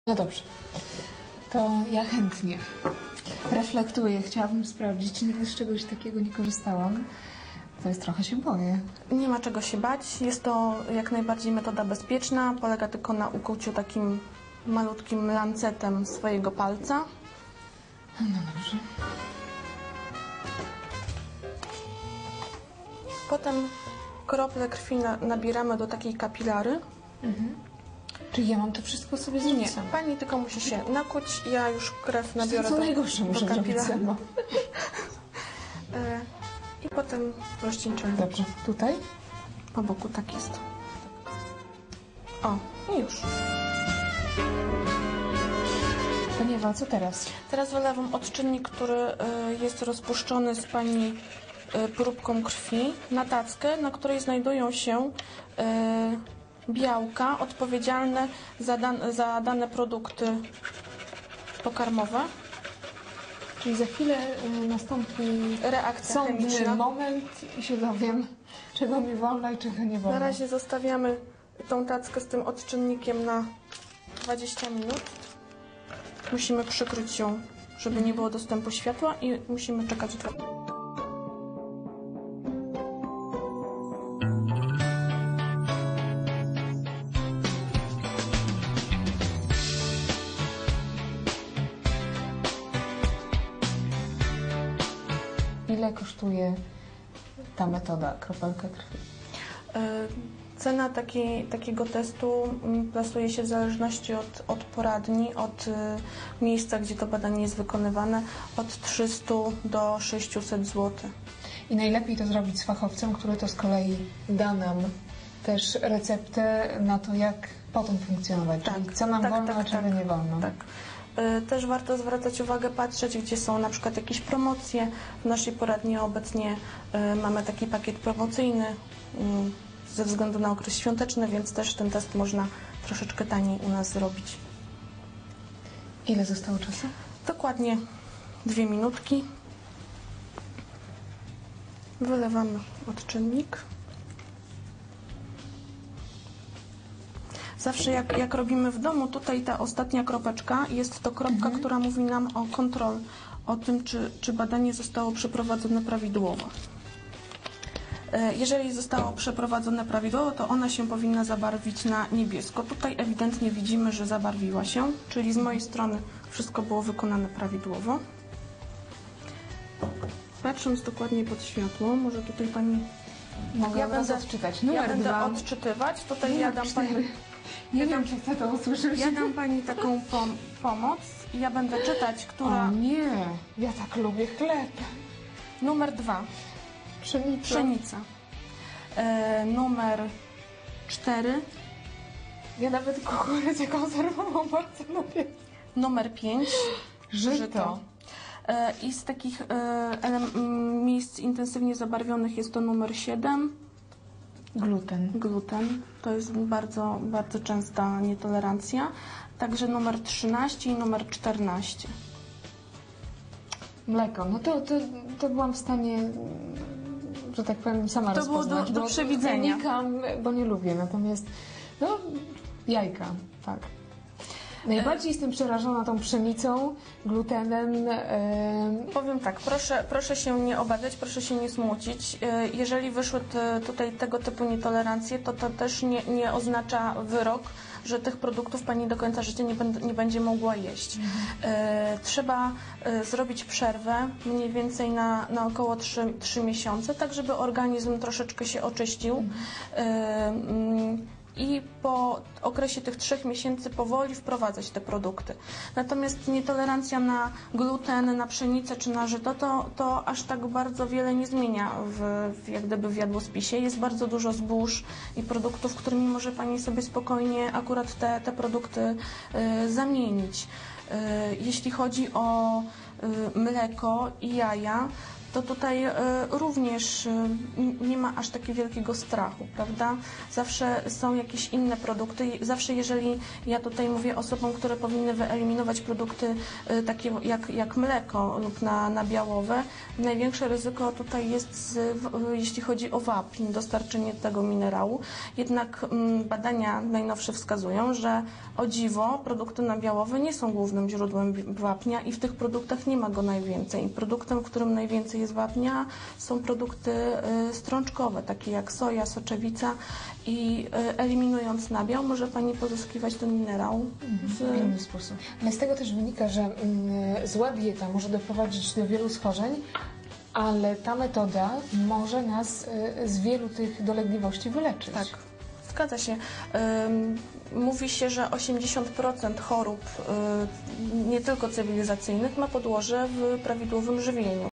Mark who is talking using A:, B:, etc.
A: No dobrze, to ja chętnie reflektuję. Chciałabym sprawdzić, nigdy z czegoś takiego nie korzystałam. To jest trochę się boję.
B: Nie ma czego się bać. Jest to jak najbardziej metoda bezpieczna. Polega tylko na ukuciu takim malutkim lancetem swojego palca.
A: No dobrze.
B: Potem krople krwi nabieramy do takiej kapilary.
A: Czyli ja mam to wszystko sobie zrobić
B: Nie,
A: sama?
B: pani tylko musi się nakuć. Ja już krew nabiorę
A: Co najgorsze muszę
B: do
A: zrobić
B: kapilary.
A: sama.
B: I potem rozcieńczamy.
A: Dobrze, tutaj?
B: Po boku tak jest. O, i już.
A: Pani Ewa, co teraz?
B: Teraz wylewam odczynnik, który jest rozpuszczony z pani próbką krwi na tackę, na której znajdują się białka odpowiedzialne za dane produkty pokarmowe.
A: Czyli za chwilę nastąpi
B: Reakcja
A: sądny
B: chemiczna.
A: moment i się dowiem, czego mi wolno i czego nie wolno.
B: Na razie zostawiamy tą tackę z tym odczynnikiem na 20 minut. Musimy przykryć ją, żeby nie było dostępu światła i musimy czekać 2 minuty.
A: Ile kosztuje ta metoda, kropelka krwi?
B: Cena takiego testu plasuje się w zależności od poradni, od miejsca, gdzie to badanie jest wykonywane, od 300 do 600 zł.
A: I najlepiej to zrobić z fachowcem, który to z kolei da nam też receptę na to, jak potem funkcjonować.
B: Tak,
A: Czyli co nam wolno, a czego nie wolno.
B: Tak. Też warto zwracać uwagę, patrzeć, gdzie są na przykład jakieś promocje. W naszej poradni obecnie mamy taki pakiet promocyjny ze względu na okres świąteczny, więc też ten test można troszeczkę taniej u nas zrobić.
A: Ile zostało czasu?
B: Dokładnie 2 minutki. Wylewamy odczynnik. Zawsze jak robimy w domu, tutaj ta ostatnia kropeczka jest to kropka, która mówi nam o kontroli, o tym, czy badanie zostało przeprowadzone prawidłowo. Jeżeli zostało przeprowadzone prawidłowo, to ona się powinna zabarwić na niebiesko. Tutaj ewidentnie widzimy, że zabarwiła się, czyli z mojej strony wszystko było wykonane prawidłowo. Patrząc dokładnie pod światło, może tutaj pani...
A: Ja będę odczytać.
B: Ja
A: Numer
B: będę
A: 2.
B: odczytywać. Tutaj
A: Numer
B: ja dam
A: 4.
B: pani...
A: Nie wiem, czy chcę to usłyszeć.
B: Ja dam pani taką pomoc i ja będę czytać, która...
A: O nie, ja tak lubię chleb.
B: Numer 2. Pszenica. Numer 4.
A: Ja nawet kukurydzę konserwową bardzo lubię.
B: Numer 5.
A: Żyto.
B: I z takich miejsc intensywnie zabarwionych jest to numer 7. Gluten. To jest bardzo, bardzo częsta nietolerancja. Także numer 13 i numer 14.
A: Mleko. No to byłam w stanie, że tak powiem, sama
B: To było
A: rozpoznać.
B: do przewidzenia.
A: Unikam, bo nie lubię. Natomiast no, jajka, tak. Najbardziej jestem przerażona tą pszenicą, glutenem.
B: Powiem tak, proszę się nie obawiać, proszę się nie smucić. Jeżeli wyszły tutaj tego typu nietolerancje, to też nie oznacza wyrok, że tych produktów pani do końca życia nie będzie mogła jeść. Trzeba zrobić przerwę mniej więcej na około 3 miesiące, tak żeby organizm troszeczkę się oczyścił. I po okresie tych 3 miesięcy powoli wprowadzać te produkty. Natomiast nietolerancja na gluten, na pszenicę czy na żyto, to aż tak bardzo wiele nie zmienia jak gdyby w jadłospisie. Jest bardzo dużo zbóż i produktów, którymi może pani sobie spokojnie akurat te produkty zamienić. Jeśli chodzi o mleko i jaja, to tutaj również nie ma aż takiego wielkiego strachu, prawda? Zawsze są jakieś inne produkty. Zawsze jeżeli ja tutaj mówię osobom, które powinny wyeliminować produkty takie jak mleko lub nabiałowe, największe ryzyko tutaj jest, jeśli chodzi o wapń, dostarczenie tego minerału. Jednak badania najnowsze wskazują, że o dziwo produkty nabiałowe nie są głównym źródłem wapnia i w tych produktach nie ma go najwięcej. Produktem, w którym najwięcej jest wapnia, są produkty strączkowe, takie jak soja, soczewica i eliminując nabiał może Pani pozyskiwać ten minerał
A: w inny sposób. Ale z tego też wynika, że zła dieta może doprowadzić do wielu schorzeń, ale ta metoda może nas z wielu tych dolegliwości wyleczyć.
B: Tak. Zgadza się. Mówi się, że 80% chorób, nie tylko cywilizacyjnych, ma podłoże w prawidłowym żywieniu.